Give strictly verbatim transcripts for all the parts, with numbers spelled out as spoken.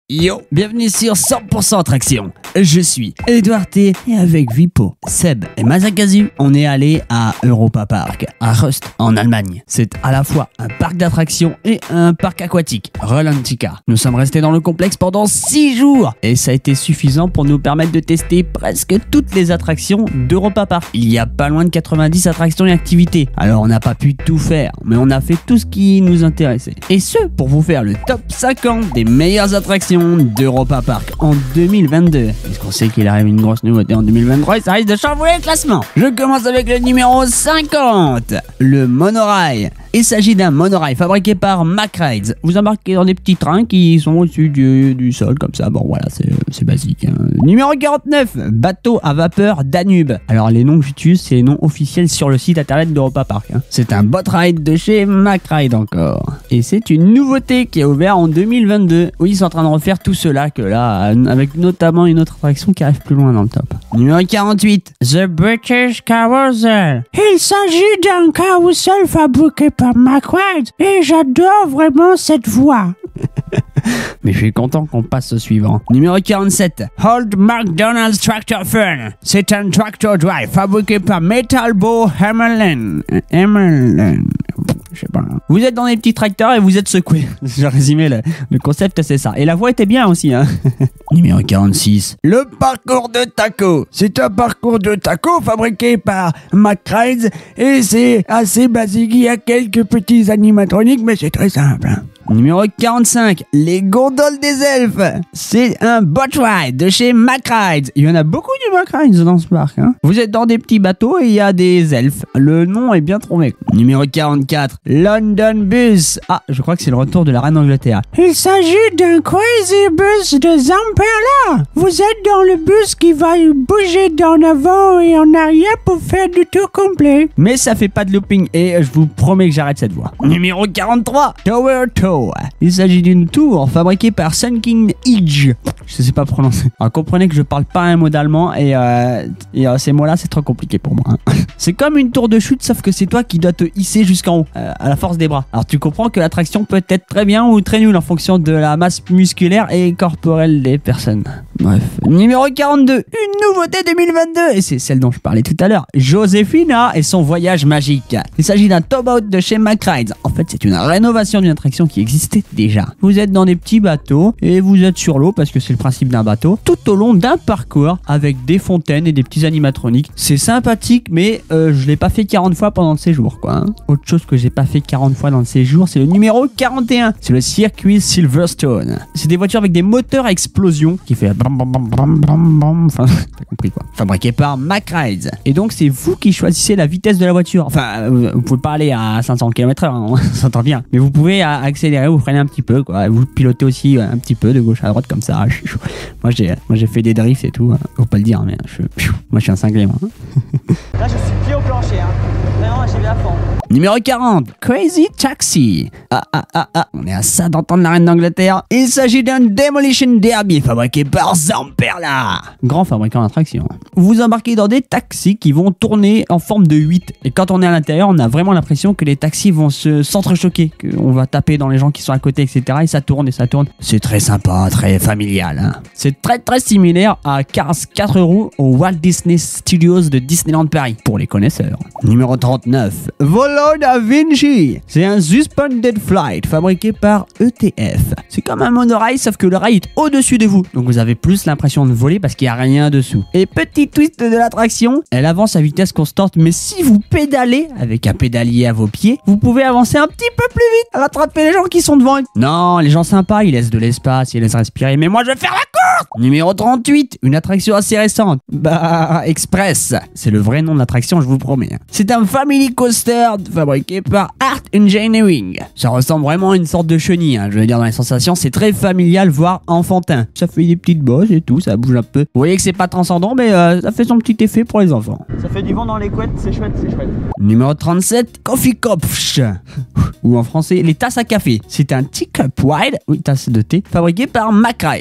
Yo, bienvenue sur cent pour cent Attraction. Je suis Edouard T et avec Vipo, Seb et Masakazu, on est allé à Europa Park, à Rust, en Allemagne. C'est à la fois un parc d'attractions et un parc aquatique, Rolantica. Nous sommes restés dans le complexe pendant six jours et ça a été suffisant pour nous permettre de tester presque toutes les attractions d'Europa Park. Il y a pas loin de quatre-vingt-dix attractions et activités, alors on n'a pas pu tout faire, mais on a fait tout ce qui nous intéressait. Et ce, pour vous faire le top cinquante des meilleures attractions d'Europa Park en deux mille vingt-deux. Puisqu'on sait qu'il arrive une grosse nouveauté en deux mille vingt-trois et ça risque de chambouler le classement. Je commence avec le numéro cinquante, le monorail. Il s'agit d'un monorail fabriqué par Mack-Rides. Vous embarquez dans des petits trains qui sont au-dessus du, du sol, comme ça. Bon, voilà, c'est basique. Hein. Numéro quarante-neuf, bateau à vapeur Danube. Alors, les noms que j'utilise, c'est les noms officiels sur le site internet d'Europa Park. Hein. C'est un boat ride de chez Mack-Rides encore. Et c'est une nouveauté qui est ouverte en deux mille vingt-deux. Oui, ils sont en train de refaire tout cela, que là, avec notamment une autre attraction qui arrive plus loin dans le top. Numéro quarante-huit, The British Carousel. Il s'agit d'un carrousel fabriqué par Mack-Rides et j'adore vraiment cette voix. Mais je suis content qu'on passe au suivant. Numéro quarante-sept, Old McDonald's Tractor Fun. C'est un tractor drive fabriqué par Metalbo Hammerland. Hammerland. Je sais pas. Vous êtes dans des petits tracteurs et vous êtes secoués. J'ai résumé le, le concept, c'est ça. Et la voix était bien aussi. Hein. Numéro quarante-six, le parcours de taco. C'est un parcours de taco fabriqué par Mack-Rides et c'est assez basique. Il y a quelques petits animatroniques, mais c'est très simple. Hein. Numéro quarante-cinq, les gondoles des elfes. C'est un boat ride de chez Mack-Rides. Il y en a beaucoup du Mack-Rides dans ce parc. Hein. Vous êtes dans des petits bateaux et il y a des elfes. Le nom est bien trouvé. Numéro quarante-quatre, London Bus. Ah, je crois que c'est le retour de la reine d'Angleterre. Il s'agit d'un crazy bus de Zamperla. Vous êtes dans le bus qui va bouger d'en avant et en arrière pour faire du tour complet. Mais ça fait pas de looping et je vous promets que j'arrête cette voix. Numéro quarante-trois, Tower Tour. Il s'agit d'une tour fabriquée par Sun King Edge. Je sais pas prononcer. Alors comprenez que je parle pas un mot d'allemand et, euh, et euh, ces mots-là c'est trop compliqué pour moi. Hein. C'est comme une tour de chute sauf que c'est toi qui dois te hisser jusqu'en haut euh, à la force des bras. Alors tu comprends que l'attraction peut être très bien ou très nulle en fonction de la masse musculaire et corporelle des personnes. Bref. Numéro quarante-deux, une nouveauté deux mille vingt-deux et c'est celle dont je parlais tout à l'heure. Joséphina et son voyage magique. Il s'agit d'un towboat de chez Mack-Rides. En fait c'est une rénovation d'une attraction qui existait déjà. Vous êtes dans des petits bateaux et vous êtes sur l'eau parce que c'est le principe d'un bateau tout au long d'un parcours avec des fontaines et des petits animatroniques. C'est sympathique mais euh, je l'ai pas fait quarante fois pendant le séjour quoi. Hein. Autre chose que j'ai pas fait quarante fois dans le séjour, c'est le numéro quarante et un. C'est le circuit Silverstone. C'est des voitures avec des moteurs à explosion qui fait bam bam bam bam bam bam. Enfin, t'as compris quoi. Fabriqué par Mack-Rides. Et donc c'est vous qui choisissez la vitesse de la voiture. Enfin, euh, vous pouvez pas aller à cinq cents kilomètres heure, hein, on s'entend bien. Mais vous pouvez accélérer, vous freinez un petit peu quoi. Vous pilotez aussi un petit peu de gauche à droite comme ça. Moi j'ai moi j'ai fait des drifts et tout. Hein. Faut pas le dire mais je, moi je suis un cinglé moi. Là je suis pied au plancher hein. Vraiment j'y vais à fond. Numéro quarante, Crazy Taxi. Ah ah ah ah, on est à ça d'entendre la reine d'Angleterre. Il s'agit d'un Demolition Derby fabriqué par Zamperla. Grand fabricant d'attractions. Vous embarquez dans des taxis qui vont tourner en forme de huit. Et quand on est à l'intérieur, on a vraiment l'impression que les taxis vont se s'entrechoquer, qu'on va taper dans les gens qui sont à côté, et cetera. Et ça tourne et ça tourne. C'est très sympa, très familial. Hein. C'est très très similaire à Cars quatre roues au Walt Disney Studios de Disneyland Paris, pour les connaisseurs. Numéro trente-neuf, Volo Da Vinci. C'est un Suspended Flight fabriqué par E T F. C'est comme un monorail sauf que le rail est au-dessus de vous. Donc vous avez plus l'impression de voler parce qu'il n'y a rien dessous. Et petit twist de l'attraction, elle avance à vitesse constante mais si vous pédalez avec un pédalier à vos pieds, vous pouvez avancer un petit peu plus vite, rattraper les gens qui sont devant. Non, les gens sympas, ils laissent de l'espace, ils laissent respirer. Mais moi je vais faire la course. Numéro trente-huit, une attraction assez récente. Bah, Express. C'est le vrai nom de l'attraction, je vous promets. C'est un family coaster fabriqué par Art Engineering. Ça ressemble vraiment à une sorte de chenille, hein. Je veux dire dans les sensations, c'est très familial, voire enfantin. Ça fait des petites bosses et tout, ça bouge un peu. Vous voyez que c'est pas transcendant, mais euh, ça fait son petit effet pour les enfants. Ça fait du vent dans les couettes, c'est chouette, c'est chouette. Numéro trente-sept, Coffee Cups. Ou en français, les tasses à café. C'est un teacup wide, oui, tasse de thé, fabriqué par Mack-Rides.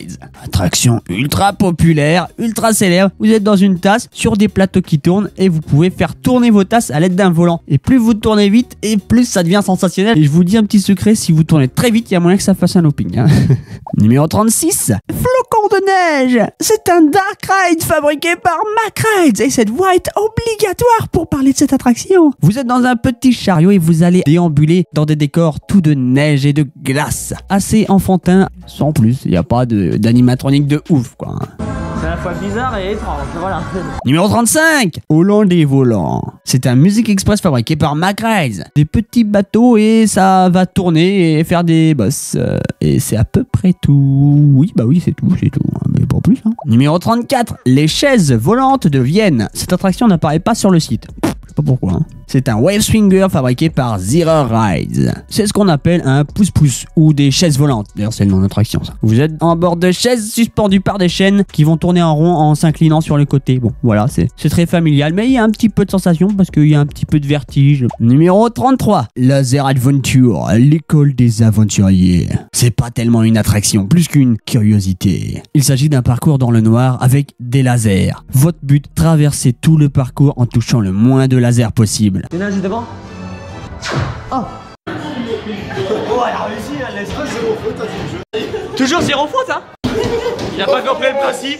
Attraction ultra populaire, ultra célèbre. Vous êtes dans une tasse sur des plateaux qui tournent et vous pouvez faire tourner vos tasses à l'aide d'un volant. Et plus vous tournez vite et plus ça devient sensationnel. Et je vous dis un petit secret, si vous tournez très vite, il y a moyen que ça fasse un looping. Hein. Numéro trente-six. Flocon de neige. C'est un dark ride fabriqué par Mack Rides et cette voix est obligatoire pour parler de cette attraction. Vous êtes dans un petit chariot et vous allez déambuler dans des décors tout de neige et de glace. Assez enfantin, sans plus. Il n'y a pas de, d'animatronique de ouf, quoi. C'est à la fois bizarre et étrange, voilà. Numéro trente-cinq. Hollandais volant. C'est un Music Express fabriqué par Mack Rides. Des petits bateaux et ça va tourner et faire des bosses. Euh, et c'est à peu près tout. Oui, bah oui, c'est tout, c'est tout. Mais pas plus. Hein. Numéro trente-quatre. Les chaises volantes de Vienne. Cette attraction n'apparaît pas sur le site. Je sais pas pourquoi. Hein. C'est un wave swinger fabriqué par Zero Rides. C'est ce qu'on appelle un pouce-pouce ou des chaises volantes. D'ailleurs, c'est le nom de l'attraction, ça. Vous êtes en bord de chaises suspendues par des chaînes qui vont tourner en rond en s'inclinant sur les côtés. Bon, voilà, c'est, c'est très familial, mais il y a un petit peu de sensation parce qu'il y a un petit peu de vertige. Numéro trente-trois. Laser Adventure, l'école des aventuriers. C'est pas tellement une attraction, plus qu'une curiosité. Il s'agit d'un parcours dans le noir avec des lasers. Votre but, traverser tout le parcours en touchant le moins de lasers possible. Il y en a juste devant. Oh. Oh, elle a réussi, elle laisse pas zéro faute, t'as dit le jeu. Toujours zéro faute, hein. Il a pas compris le principe.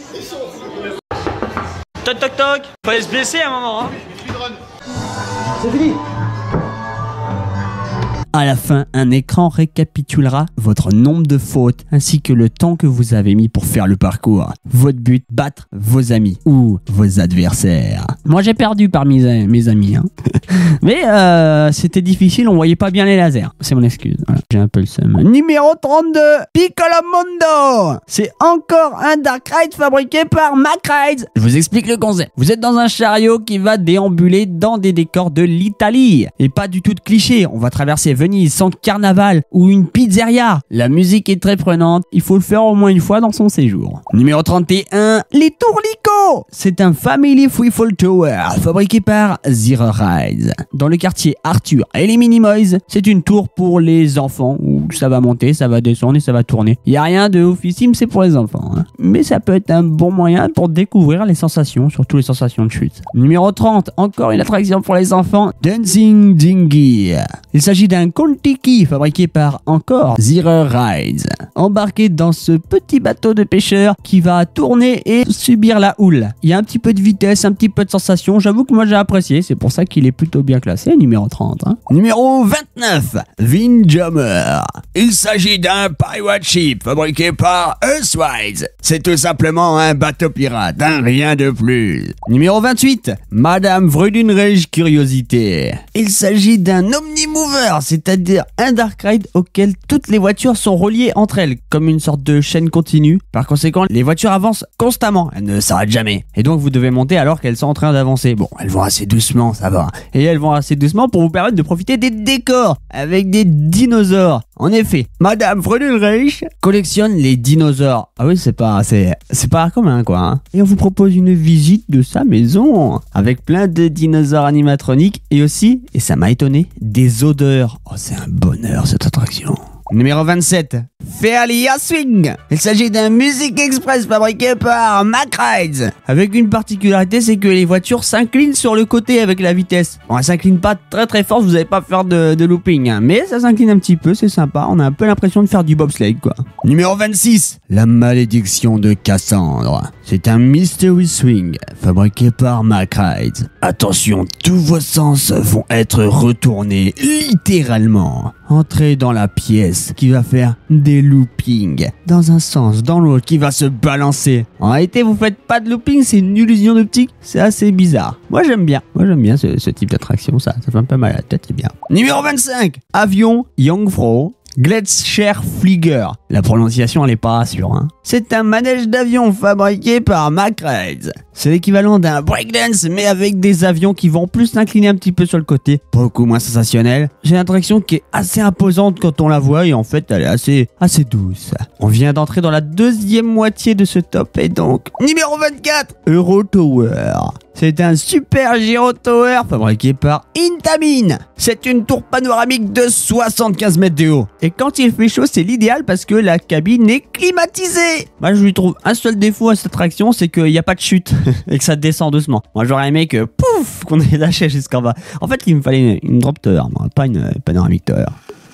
Toc toc toc. Fallait se blesser à un moment, hein. C'est fini. À la fin, un écran récapitulera votre nombre de fautes ainsi que le temps que vous avez mis pour faire le parcours. Votre but, battre vos amis ou vos adversaires. Moi, j'ai perdu parmi mes amis. Hein. Mais euh, c'était difficile, on voyait pas bien les lasers. C'est mon excuse. Voilà. J'ai un peu le seum. Numéro trente-deux. Piccolo Mondo. C'est encore un dark ride fabriqué par Mack Rides. Je vous explique le concept. Vous êtes dans un chariot qui va déambuler dans des décors de l'Italie. Et pas du tout de cliché. On va traverser Venise, sans carnaval ou une pizzeria. La musique est très prenante. Il faut le faire au moins une fois dans son séjour. Numéro trente et un. Les Tourlicots. C'est un Family Freefall Tower fabriqué par Zero Rides. Dans le quartier Arthur et les Minimoys, c'est une tour pour les enfants où ça va monter, ça va descendre et ça va tourner. Il n'y a rien de officime, c'est pour les enfants. Hein. Mais ça peut être un bon moyen pour découvrir les sensations, surtout les sensations de chute. Numéro trente. Encore une attraction pour les enfants. Dancing Dinghy. Il s'agit d'un Kontiki fabriqué par encore Zero Rides. Embarqué dans ce petit bateau de pêcheurs qui va tourner et subir la houle. Il y a un petit peu de vitesse, un petit peu de sensation. J'avoue que moi j'ai apprécié, c'est pour ça qu'il est plutôt bien classé, numéro trente. Hein. Numéro vingt-neuf. Windjammer. Il s'agit d'un pirate ship fabriqué par Earthrise. C'est tout simplement un bateau pirate, hein, rien de plus. Numéro vingt-huit. Madame Vredenreich Curiosité. Il s'agit d'un omnimover, c'est-à-dire un dark ride auquel toutes les voitures sont reliées entre elles, comme une sorte de chaîne continue. Par conséquent, les voitures avancent constamment, elles ne s'arrêtent jamais. Et donc vous devez monter alors qu'elles sont en train d'avancer. Bon, elles vont assez doucement, ça va. Et elles vont assez doucement pour vous permettre de profiter des décors avec des dinosaures. En effet, Madame Vredenreich collectionne les dinosaures. Ah oui, c'est pas, c'est, c'est pas commun, quoi. Hein. Et on vous propose une visite de sa maison avec plein de dinosaures animatroniques et aussi, et ça m'a étonné, des odeurs. Oh, c'est un bonheur cette attraction. Numéro vingt-sept. Fairlia Swing. Il s'agit d'un Music Express fabriqué par Mack Rides. Avec une particularité, c'est que les voitures s'inclinent sur le côté avec la vitesse. Bon, elles s'inclinent pas très très fort, vous n'allez pas faire de, de looping. Hein, mais ça s'incline un petit peu, c'est sympa. On a un peu l'impression de faire du bobsleigh, quoi. Numéro vingt-six. La malédiction de Cassandre. C'est un Mystery Swing fabriqué par Mack Rides. Attention, tous vos sens vont être retournés littéralement. Entrez dans la pièce qui va faire des loopings dans un sens, dans l'autre, qui va se balancer. En réalité, vous faites pas de looping, c'est une illusion d'optique, c'est assez bizarre. Moi, j'aime bien. Moi, j'aime bien ce, ce type d'attraction, ça, ça fait un peu mal à la tête, c'est bien. Numéro vingt-cinq. Avion Jungfrau. Gletschernflieger. La prononciation, elle est pas sûre. Hein. C'est un manège d'avion fabriqué par Mack Rides. C'est l'équivalent d'un breakdance, mais avec des avions qui vont plus s'incliner un petit peu sur le côté. Beaucoup moins sensationnel. J'ai l'attraction qui est assez imposante quand on la voit et en fait, elle est assez, assez douce. On vient d'entrer dans la deuxième moitié de ce top et donc, numéro vingt-quatre, Euro Tower. C'est un super gyro tower fabriqué par Intamin. C'est une tour panoramique de soixante-quinze mètres de haut. Et quand il fait chaud, c'est l'idéal parce que la cabine est climatisée. Moi, je lui trouve un seul défaut à cette attraction, c'est qu'il n'y a pas de chute et que ça descend doucement. Moi, j'aurais aimé que pouf, qu'on ait lâché jusqu'en bas. En fait, il me fallait une, une drop tower, moi, pas une panoramique tower.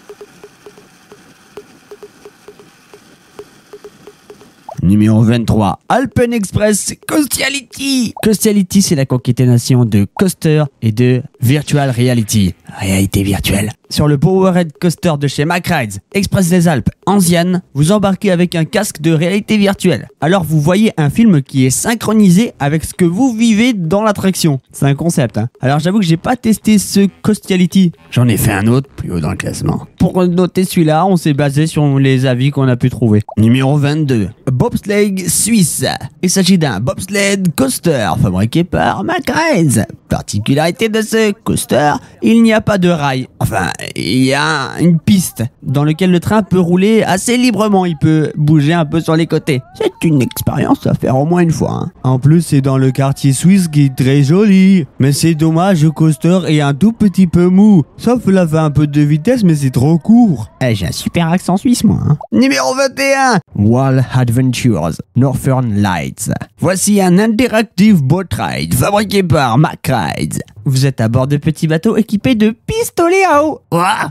Numéro vingt-trois, Alpen Express Coastiality. Coastiality, c'est la concaténation de coaster et de virtual reality, réalité virtuelle. Sur le Powerhead Coaster de chez MacRides, Express des Alpes, Anziane, vous embarquez avec un casque de réalité virtuelle. Alors vous voyez un film qui est synchronisé avec ce que vous vivez dans l'attraction. C'est un concept, hein. Alors j'avoue que j'ai pas testé ce Coastiality. J'en ai fait un autre plus haut dans le classement. Pour noter celui-là, on s'est basé sur les avis qu'on a pu trouver. Numéro vingt-deux, Bobsleigh Suisse. Il s'agit d'un bobsled coaster fabriqué par MacRides. Particularité de ce coaster, il n'y a pas de rail. Enfin, il y a une piste dans laquelle le train peut rouler assez librement. Il peut bouger un peu sur les côtés. C'est une expérience à faire au moins une fois, hein. En plus, c'est dans le quartier suisse qui est très joli. Mais c'est dommage, le coaster est un tout petit peu mou. Sauf là, fait un peu de vitesse, mais c'est trop court. Eh, j'ai un super accent suisse, moi, hein. Numéro vingt et un, Wall Adventures Northern Lights. Voici un interactive boat ride fabriqué par MacRides. Vous êtes à bord de petits bateaux équipés de pistolets à eau.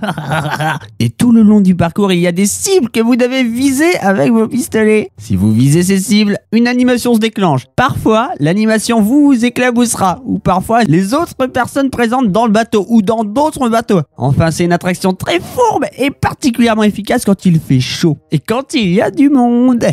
Et tout le long du parcours, il y a des cibles que vous devez viser avec vos pistolets. Si vous visez ces cibles, une animation se déclenche. Parfois, l'animation vous éclaboussera. Ou parfois, les autres personnes présentes dans le bateau ou dans d'autres bateaux. Enfin, c'est une attraction très fourbe et particulièrement efficace quand il fait chaud. Et quand il y a du monde.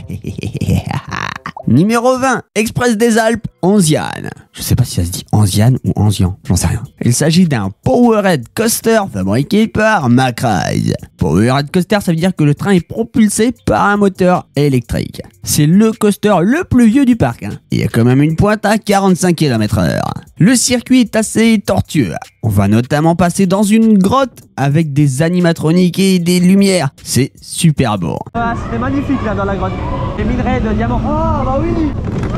Numéro vingt, Express des Alpes, Anziane. Je sais pas si ça se dit Anziane ou Anzian, j'en sais rien. Il s'agit d'un Powerhead Coaster fabriqué par MacRides. Powerhead Coaster, ça veut dire que le train est propulsé par un moteur électrique. C'est le coaster le plus vieux du parc, hein. Il y a quand même une pointe à quarante-cinq kilomètres heure. Le circuit est assez tortueux. On va notamment passer dans une grotte avec des animatroniques et des lumières. C'est super beau. Ah, c'était magnifique là dans la grotte. Les minerais de diamants. Oh bah oui.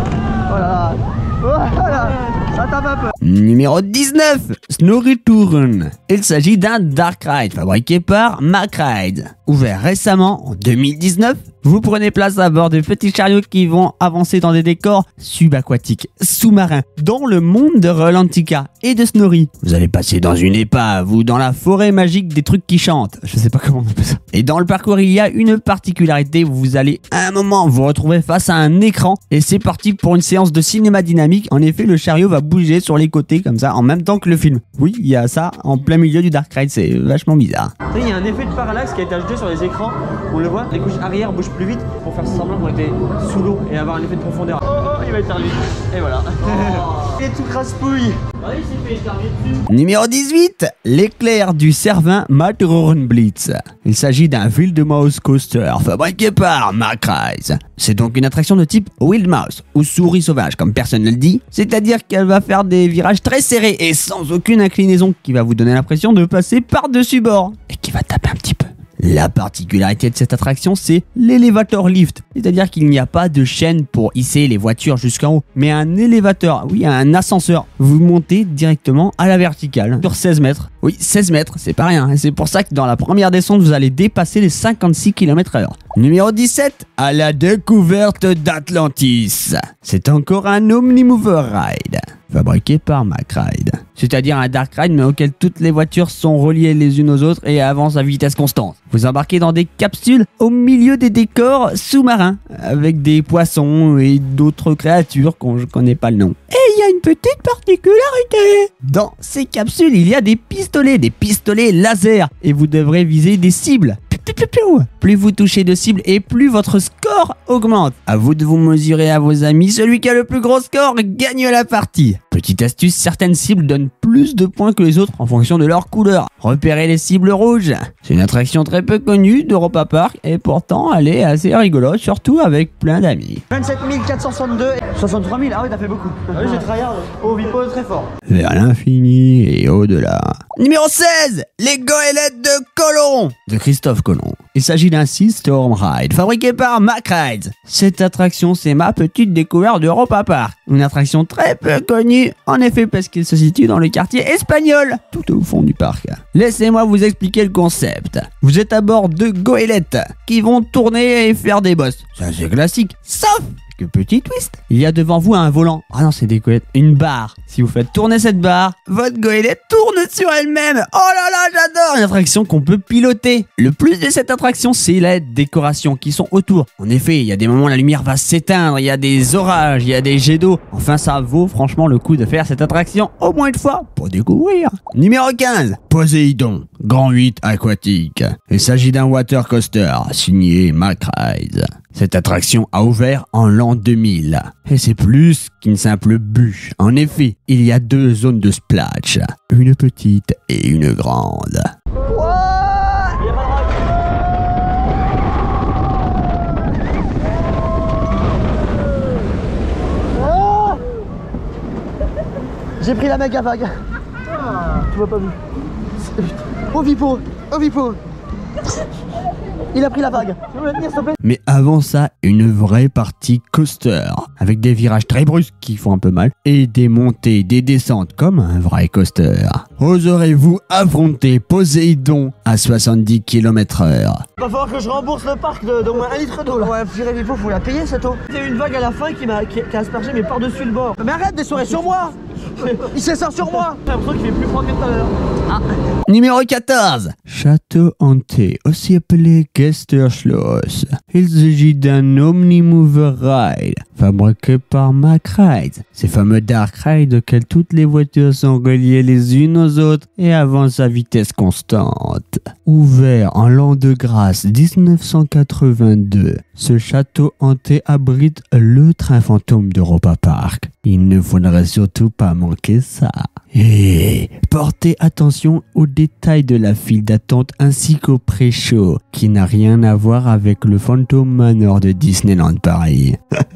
Voilà. Voilà. Ça tape un peu. Numéro dix-neuf, Snorri-Touren. Il s'agit d'un dark ride fabriqué par MacRides. Ouvert récemment en deux mille dix-neuf, vous prenez place à bord de petits chariots qui vont avancer dans des décors subaquatiques, sous-marins, dans le monde de Rolantica et de Snorri. Vous allez passer dans une épave ou dans la forêt magique des trucs qui chantent. Je sais pas comment on appelle ça. Et dans le parcours, il y a une particularité. Vous allez à un moment vous retrouver face à un écran et c'est parti pour une séance de cinéma dynamique. En effet, le chariot va bouger sur les côtés comme ça en même temps que le film. Oui, il y a ça en plein milieu du dark ride. C'est vachement bizarre. Il y a un effet de parallaxe qui a été ajouté sur les écrans. On le voit, les couches arrière bougent plus vite pour faire semblant qu'on était sous l'eau et avoir un effet de profondeur. Oh oh, il va éternuer. Et voilà. Oh. Il est tout crasse-pouille. Ah, il s'est fait éternuer dessus. Numéro dix-huit, l'éclair du Cervin Matterhornblitz. Il s'agit d'un Wild Mouse Coaster fabriqué par MacRides. C'est donc une attraction de type Wild Mouse ou souris sauvage comme personne ne le dit. C'est-à-dire qu'elle va faire des virages très serrés et sans aucune inclinaison qui va vous donner l'impression de passer par-dessus bord et qui va taper un petit peu. La particularité de cette attraction, c'est l'élévateur lift. C'est-à-dire qu'il n'y a pas de chaîne pour hisser les voitures jusqu'en haut, mais un élévateur, oui, un ascenseur. Vous montez directement à la verticale, sur seize mètres. Oui, seize mètres, c'est pas rien. C'est pour ça que dans la première descente, vous allez dépasser les cinquante-six kilomètres heure. Numéro dix-sept, à la découverte d'Atlantis. C'est encore un Omnimover Ride, fabriqué par MacRides. C'est-à-dire un dark ride mais auquel toutes les voitures sont reliées les unes aux autres et avancent à vitesse constante. Vous embarquez dans des capsules au milieu des décors sous-marins avec des poissons et d'autres créatures qu'on ne connais pas le nom. Et il y a une petite particularité. Dans ces capsules, il y a des pistolets, des pistolets laser et vous devrez viser des cibles. Plus vous touchez de cibles et plus votre score augmente. À vous de vous mesurer à vos amis. Celui qui a le plus gros score gagne la partie. Petite astuce, certaines cibles donnent plus de points que les autres en fonction de leur couleur. Repérez les cibles rouges. C'est une attraction très peu connue d'Europa Park et pourtant elle est assez rigolote, surtout avec plein d'amis. vingt-sept mille quatre cent soixante-deux, soixante-trois mille, ah oui t'as fait beaucoup. Ah oui j'ai tryhard, oh Vipo très fort. Vers l'infini et au-delà. Numéro seize, les goélettes de Colomb de Christophe Colomb. Il s'agit d'un Sea Storm Ride fabriqué par Macrides. Cette attraction, c'est ma petite découverte d'Europa Park. Une attraction très peu connue, en effet parce qu'elle se situe dans le quartier espagnol, tout au fond du parc. Laissez-moi vous expliquer le concept. Vous êtes à bord de goélettes qui vont tourner et faire des bosses. C'est assez classique, sauf que petit twist, il y a devant vous un volant. Ah non, c'est des goélettes. Une barre. Si vous faites tourner cette barre, votre goélette tourne sur elle-même. Oh là là, j'adore! Une attraction qu'on peut piloter. Le plus de cette attraction, c'est les décorations qui sont autour. En effet, il y a des moments où la lumière va s'éteindre, il y a des orages, il y a des jets d'eau. Enfin, ça vaut franchement le coup de faire cette attraction au moins une fois pour découvrir. Numéro quinze, Poséidon, Grand huit aquatique. Il s'agit d'un water coaster signé Macrides. Cette attraction a ouvert en l'an deux mille. Et c'est plus qu'une simple bûche. En effet, il y a deux zones de splash. Une petite et une grande. J'ai pris la méga vague. Ah, tu m'as pas vu. Oh Vipo, oh Vipo. Il a pris la vague. Tu veux me tenir, s'il te plaît? Mais avant ça, une vraie partie coaster, avec des virages très brusques qui font un peu mal, et des montées, des descentes comme un vrai coaster. Oserez-vous affronter Poséidon à soixante-dix kilomètres heure? Va falloir que je rembourse le parc de- d'au moins un litre d'eau là. Ouais, j'irai Vipo, faut la payer cette eau. Il y a eu une vague à la fin qui m'a qui, qui a aspergé mais par-dessus le bord. Mais arrête d'essorer sur moi. Il s'essore sur moi. J'ai l'impression qu'il fait plus froid que tout à l'heure. Ah. Numéro quatorze, Château hanté, aussi appelé Geisterschloss. Il s'agit d'un Omnimover Ride, fabriqué par Macrides. Ces fameux Dark Rides auxquels toutes les voitures sont reliées les unes aux autres et avancent à vitesse constante. Ouvert en l'an de grâce dix-neuf cent quatre-vingt-deux, ce château hanté abrite le train fantôme d'Europa Park. Il ne faudrait surtout pas manquer ça. Et portez attention aux détails de la file d'attente ainsi qu'au pré-show, qui n'a rien à voir avec le Phantom Manor de Disneyland Paris.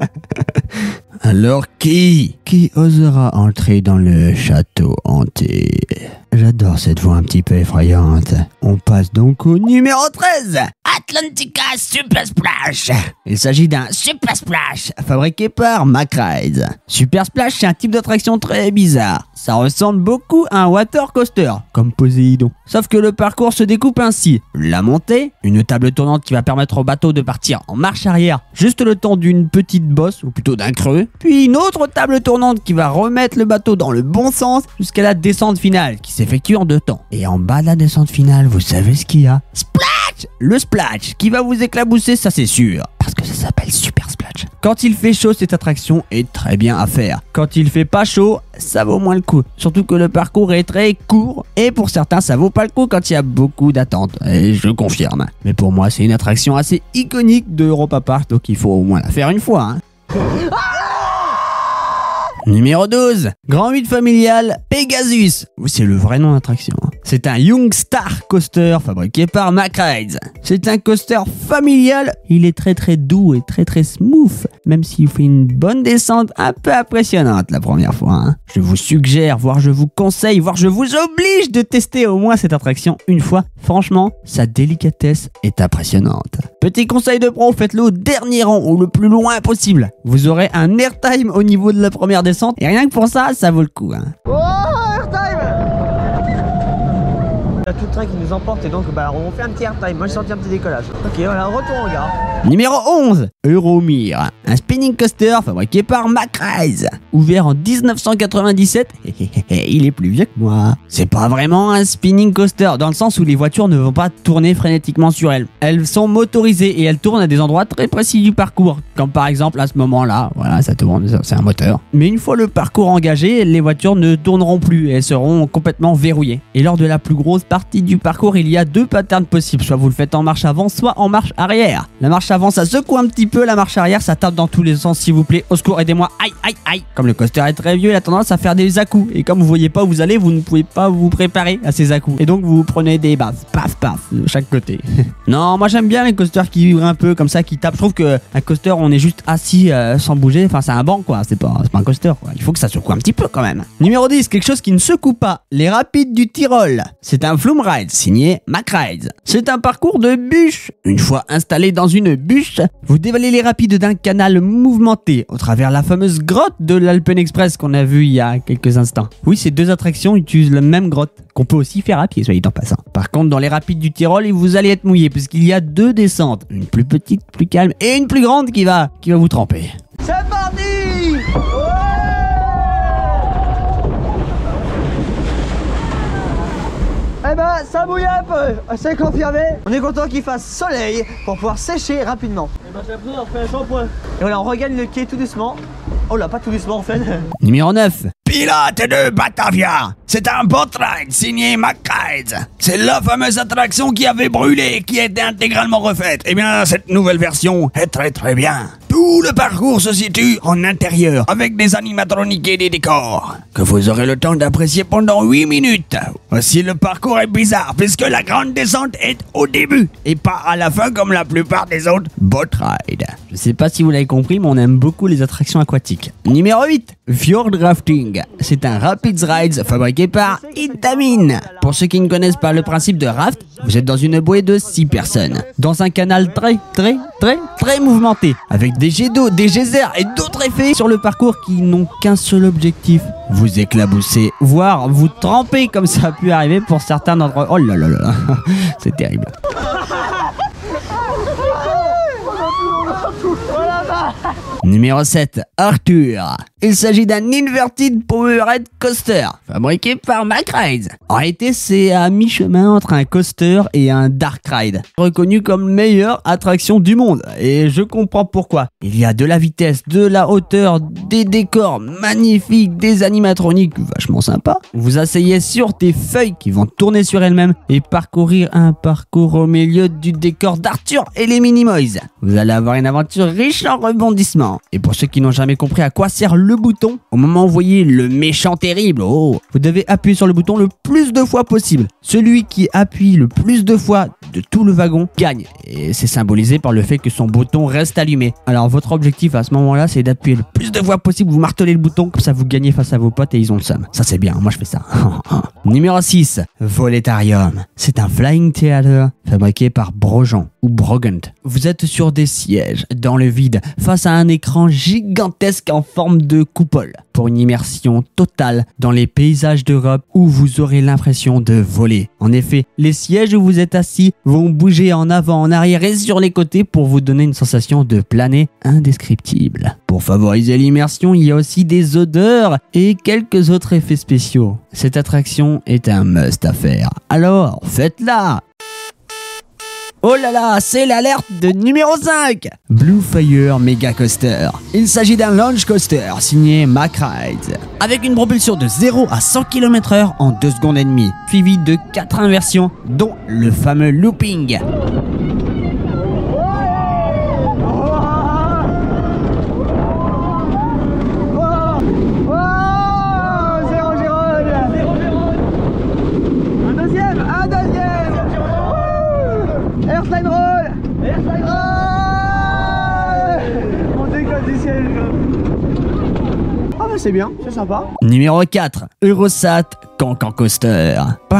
Alors qui Qui osera entrer dans le château hanté? J'adore cette voix un petit peu effrayante. On passe donc au numéro treize, Atlantica Super Splash. Il s'agit d'un Super Splash fabriqué par Macrides. Super Splash, c'est un type d'attraction très bizarre. Ça ressemble beaucoup à un water coaster, comme Poséidon. Sauf que le parcours se découpe ainsi. La montée, une table tournante qui va permettre au bateau de partir en marche arrière, juste le temps d'une petite bosse, ou plutôt d'un creux. Puis une autre table tournante qui va remettre le bateau dans le bon sens jusqu'à la descente finale, qui s'effectue en deux temps. Et en bas de la descente finale, vous savez ce qu'il y a? Splash! Le splash, qui va vous éclabousser, ça c'est sûr. Parce que ça s'appelle Super Splash. Quand il fait chaud, cette attraction est très bien à faire. Quand il fait pas chaud, ça vaut moins le coup. Surtout que le parcours est très court. Et pour certains, ça vaut pas le coup quand il y a beaucoup d'attentes. Et je confirme. Mais pour moi, c'est une attraction assez iconique de Europa Park. Donc il faut au moins la faire une fois. Hein. Numéro douze, Grand huit familial Pegasus. C'est le vrai nom d'attraction. C'est un Young Star Coaster fabriqué par Macrides. C'est un coaster familial. Il est très très doux et très très smooth, même s'il fait une bonne descente un peu impressionnante la première fois. Hein. Je vous suggère, voire je vous conseille, voire je vous oblige de tester au moins cette attraction une fois. Franchement, sa délicatesse est impressionnante. Petit conseil de pro, faites-le au dernier rang ou le plus loin possible. Vous aurez un airtime au niveau de la première descente. Et rien que pour ça, ça vaut le coup. Hein. Oh, airtime! Il y a tout le train qui nous emporte et donc bah, on fait un petit airtime. Moi j'ai sorti un petit décollage. Ok, voilà, retour en gare. Numéro onze, Euromir, un spinning coaster fabriqué par Macrides. Ouvert en dix-neuf cent quatre-vingt-dix-sept, il est plus vieux que moi. C'est pas vraiment un spinning coaster dans le sens où les voitures ne vont pas tourner frénétiquement sur elles. Elles sont motorisées et elles tournent à des endroits très précis du parcours. Comme par exemple à ce moment-là, voilà, ça tourne, c'est un moteur. Mais une fois le parcours engagé, les voitures ne tourneront plus et elles seront complètement verrouillées. Et lors de la plus grosse partie du parcours, il y a deux patterns possibles. Soit vous le faites en marche avant, soit en marche arrière. La marche avant, ça secoue un petit peu. La marche arrière, ça tape dans tous les sens, s'il vous plaît. Au secours, aidez-moi. Aïe, aïe, aïe. Comme le coaster est très vieux, il a tendance à faire des à-coups. Et comme vous voyez pas où vous allez, vous ne pouvez pas vous préparer à ces à-coups. Et donc, vous prenez des bases. Paf, paf, de chaque côté. Non, moi j'aime bien les coasters qui vibrent un peu comme ça, qui tapent. Je trouve qu'un coaster, on est juste assis euh, sans bouger. Enfin, c'est un banc, quoi. C'est pas, c'est pas un coaster, quoi. Il faut que ça secoue un petit peu quand même. Numéro dix, quelque chose qui ne secoue pas. Les rapides du Tyrol. C'est un Flume Ride, signé McRides. C'est un parcours de bûche. Une fois installé dans une bûche, vous dévalez les rapides d'un canal mouvementé au travers la fameuse grotte de l'Alpen Express qu'on a vu il y a quelques instants. Oui, ces deux attractions utilisent la même grotte, qu'on peut aussi faire à pied, soyez en passant. Par contre, dans les rapides du Tyrol, vous allez être mouillé, puisqu'il y a deux descentes. Une plus petite, plus calme, et une plus grande qui va, qui va vous tremper. C'est parti! Eh ben, ça mouille un peu, c'est confirmé. On est content qu'il fasse soleil pour pouvoir sécher rapidement. Et ben, j'ai l'impression d'avoir fait un shampoing. Et voilà, on regagne le quai tout doucement. Oh là, pas tout doucement en fait. Numéro neuf. Pilote de Batavia. C'est un boat ride signé McRides. C'est la fameuse attraction qui avait brûlé, qui a été intégralement refaite. Eh bien, cette nouvelle version est très très bien. Tout le parcours se situe en intérieur, avec des animatroniques et des décors, que vous aurez le temps d'apprécier pendant huit minutes. Aussi, le parcours est bizarre, puisque la grande descente est au début, et pas à la fin comme la plupart des autres boat rides. Je sais pas si vous l'avez compris, mais on aime beaucoup les attractions aquatiques. Numéro huit. Fjord Rafting. C'est un Rapids Rides fabriqué par Intamin. Pour ceux qui ne connaissent pas le principe de raft, vous êtes dans une bouée de six personnes, dans un canal très, très, très, très mouvementé, avec des jets d'eau, des geysers et d'autres effets sur le parcours qui n'ont qu'un seul objectif, vous éclabousser, voire vous tremper comme ça a pu arriver pour certains d'entre eux. Oh là là là, c'est terrible. Numéro sept. Arthur. Il s'agit d'un Inverted Powerhead Coaster, fabriqué par McRides. En réalité, c'est à mi-chemin entre un coaster et un dark ride, reconnu comme meilleure attraction du monde. Et je comprends pourquoi. Il y a de la vitesse, de la hauteur, des décors magnifiques, des animatroniques vachement sympas. Vous asseyez sur des feuilles qui vont tourner sur elles-mêmes et parcourir un parcours au milieu du décor d'Arthur et les Minimoys. Vous allez avoir une aventure riche en rebondissements. Et pour ceux qui n'ont jamais compris à quoi sert le bouton, au moment où vous voyez le méchant terrible, oh, vous devez appuyer sur le bouton le plus de fois possible. Celui qui appuie le plus de fois de tout le wagon gagne. Et c'est symbolisé par le fait que son bouton reste allumé. Alors votre objectif à ce moment-là, c'est d'appuyer le plus de fois possible, vous martelez le bouton, comme ça vous gagnez face à vos potes et ils ont le seum. Ça c'est bien, moi je fais ça. Numéro six. Voletarium. C'est un flying theater fabriqué par Brogan ou Brogant. Vous êtes sur des sièges dans le vide face à un écran gigantesque en forme de coupole pour une immersion totale dans les paysages d'Europe où vous aurez l'impression de voler. En effet, les sièges où vous êtes assis vont bouger en avant, en arrière et sur les côtés pour vous donner une sensation de planer indescriptible. Pour favoriser l'immersion, il y a aussi des odeurs et quelques autres effets spéciaux. Cette attraction est un must à faire. Alors, faites-la! Oh là là, c'est l'alerte de numéro cinq. Blue Fire Mega Coaster. Il s'agit d'un launch coaster signé McRides, avec une propulsion de zéro à cent kilomètres heure en deux secondes et demie, suivi de quatre inversions, dont le fameux looping. Airslide roll! Airslide roll! On décolle du ciel. Ah bah c'est bien, c'est sympa. Numéro quatre. Eurosat Cancan Coaster.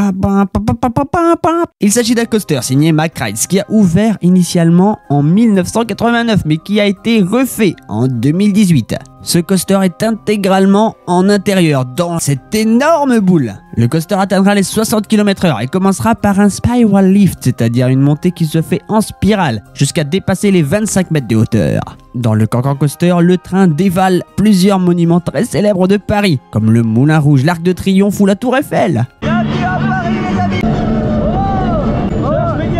Il s'agit d'un coaster signé McRides qui a ouvert initialement en mille neuf cent quatre-vingt-neuf mais qui a été refait en deux mille dix-huit. Ce coaster est intégralement en intérieur dans cette énorme boule. Le coaster atteindra les soixante kilomètres heure et commencera par un spiral lift, c'est-à-dire une montée qui se fait en spirale jusqu'à dépasser les vingt-cinq mètres de hauteur. Dans le Cancan Coaster, le train dévale plusieurs monuments très célèbres de Paris, comme le Moulin Rouge, l'Arc de Triomphe ou la Tour Eiffel. Bienvenue à Paris les amis! Oh, oh,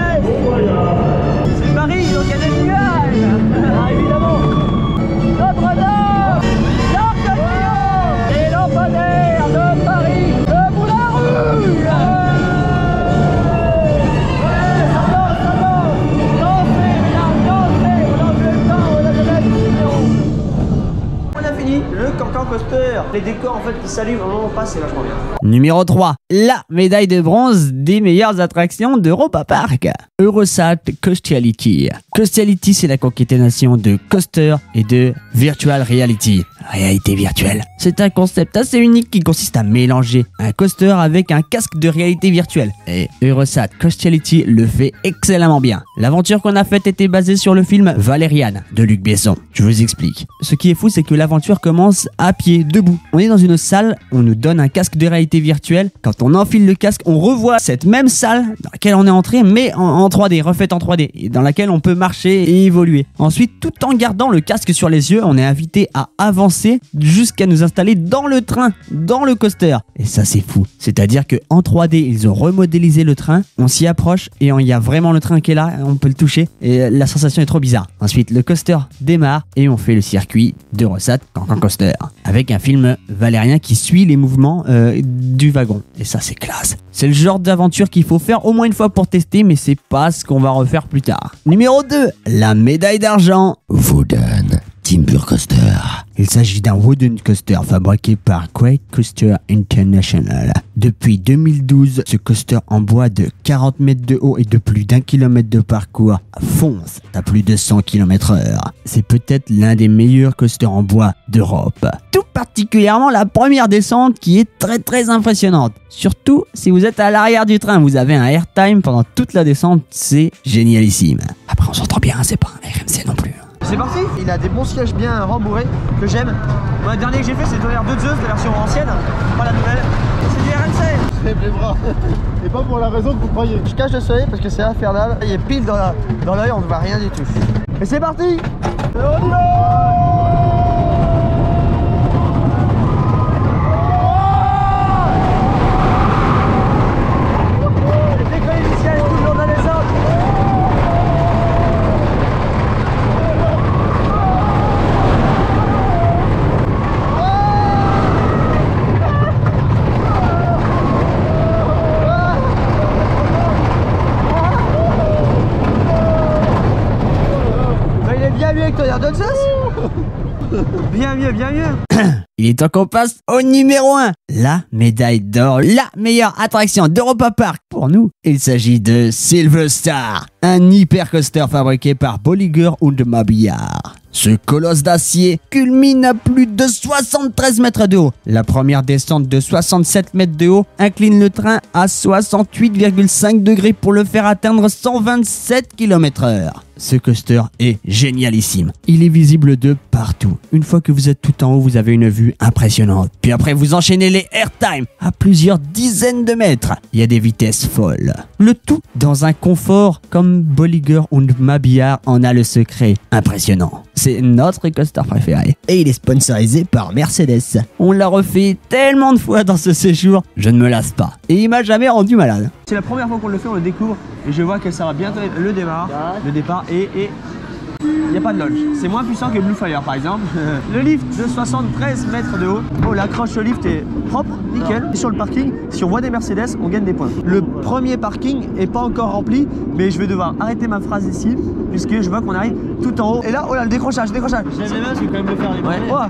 c'est Paris, donc il y a des nuages! Ah, évidemment! Notre-Dame! L'Arc de Triomphe! Les lampadaires de Paris! Le Moulin Rouge! Ouais, ça danse, ça danse! Dansez, mesdames, dansez! On a le temps, on a le temps! On a fini fini le Cancan Coaster. Les décors en fait qui s'allument au moment où on passe, c'est vachement bien. Numéro trois, la médaille de bronze des meilleures attractions d'Europa Park. Eurosat Coastiality. Coastiality, c'est la concaténation de coaster et de virtual reality. Réalité virtuelle. C'est un concept assez unique qui consiste à mélanger un coaster avec un casque de réalité virtuelle. Et Eurosat Coastiality le fait excellemment bien. L'aventure qu'on a faite était basée sur le film Valérian de Luc Besson. Je vous explique. Ce qui est fou, c'est que l'aventure commence à pied, debout. On est dans une salle, on nous donne un casque de réalité virtuelle. Quand on enfile le casque, on revoit cette même salle dans laquelle on est entré, mais en, en trois D, refaite en trois D, et dans laquelle on peut marcher et évoluer. Ensuite, tout en gardant le casque sur les yeux, on est invité à avancer jusqu'à nous installer dans le train, dans le coaster. Et ça, c'est fou. C'est-à-dire que en trois D, ils ont remodélisé le train, on s'y approche et il y a vraiment le train qui est là, on peut le toucher et la sensation est trop bizarre. Ensuite, le coaster démarre et on fait le circuit d'Eurosat Cancan Coaster avec un film valérien qui suit les mouvements euh, du wagon. Et ça, c'est classe. C'est le genre d'aventure qu'il faut faire au moins une fois pour tester, mais c'est pas ce qu'on va refaire plus tard. Numéro deux, la médaille d'argent. Wooden Timber Coaster. Il s'agit d'un wooden coaster fabriqué par Great Coaster International. Depuis deux mille douze, ce coaster en bois de quarante mètres de haut et de plus d'un kilomètre de parcours fonce à plus de cent kilomètres heure. C'est peut-être l'un des meilleurs coasters en bois d'Europe. Tout particulièrement la première descente qui est très très impressionnante. Surtout si vous êtes à l'arrière du train, vous avez un airtime pendant toute la descente, c'est génialissime. Après on s'entend bien, c'est pas un R M C non plus. C'est parti. Il a des bons sièges bien rembourrés que j'aime. Moi, le dernier que j'ai fait, c'est Tonnerre de Zeus, la version ancienne, pas la nouvelle. C'est du R M C. C'est les bras. Et pas pour la raison que vous croyez. Je cache le soleil parce que c'est infernal. Il est pile dans la dans l'œil, on ne voit rien du tout. Et c'est parti. On y va. Bien mieux, bien mieux. Il est temps qu'on passe au numéro un, la médaille d'or, la meilleure attraction d'Europa Park. Pour nous, il s'agit de Silver Star, un hyper coaster fabriqué par Bolliger und Mabillard. Ce colosse d'acier culmine à plus de soixante-treize mètres de haut. La première descente de soixante-sept mètres de haut incline le train à soixante-huit virgule cinq degrés pour le faire atteindre cent vingt-sept kilomètres heure. Ce coaster est génialissime. Il est visible de partout. Une fois que vous êtes tout en haut, vous avez une vue impressionnante. Puis après, vous enchaînez les airtime à plusieurs dizaines de mètres. Il y a des vitesses folles. Le tout dans un confort comme Bolliger und Mabillard en a le secret. Impressionnant. C'est notre coaster préféré. Et il est sponsorisé par Mercedes. On l'a refait tellement de fois dans ce séjour, je ne me lasse pas. Et il m'a jamais rendu malade. C'est la première fois qu'on le fait, on le découvre. Et je vois que ça va bientôt être le départ. Le départ et... et... il n'y a pas de lodge. C'est moins puissant que Blue Fire par exemple. Le lift de soixante-treize mètres de haut. Oh, l'accroche au lift est propre, nickel. Et sur le parking, si on voit des Mercedes, on gagne des points. Le premier parking est pas encore rempli, mais je vais devoir arrêter ma phrase ici, puisque je vois qu'on arrive tout en haut. Et là, oh là, le décrochage, décrochage. J'aime bien, je vais quand même le faire les ouais. Oh.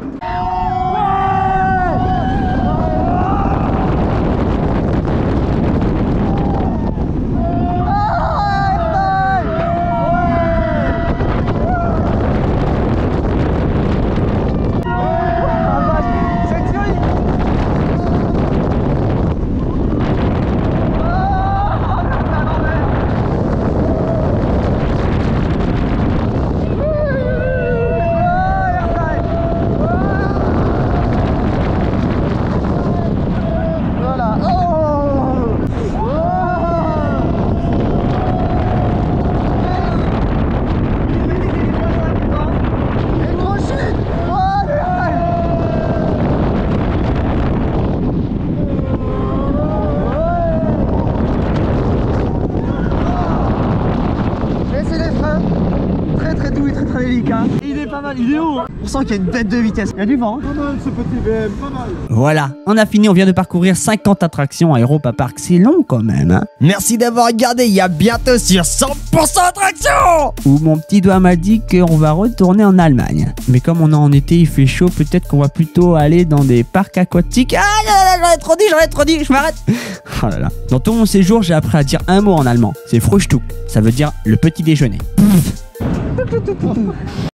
On sent qu'il y a une bête de vitesse. Il y a du vent. Hein. Pas mal ce petit B M, pas mal. Voilà, on a fini, on vient de parcourir cinquante attractions à Europa Park. C'est long quand même, hein. Merci d'avoir regardé, il y a bientôt sur cent pour cent attraction. Où mon petit doigt m'a dit qu'on va retourner en Allemagne. Mais comme on est en été, il fait chaud, peut-être qu'on va plutôt aller dans des parcs aquatiques. Ah là là, j'en ai trop dit, j'en ai trop dit, je m'arrête. Oh là là. Dans tout mon séjour, j'ai appris à dire un mot en allemand. C'est Frühstück. Ça veut dire le petit déjeuner.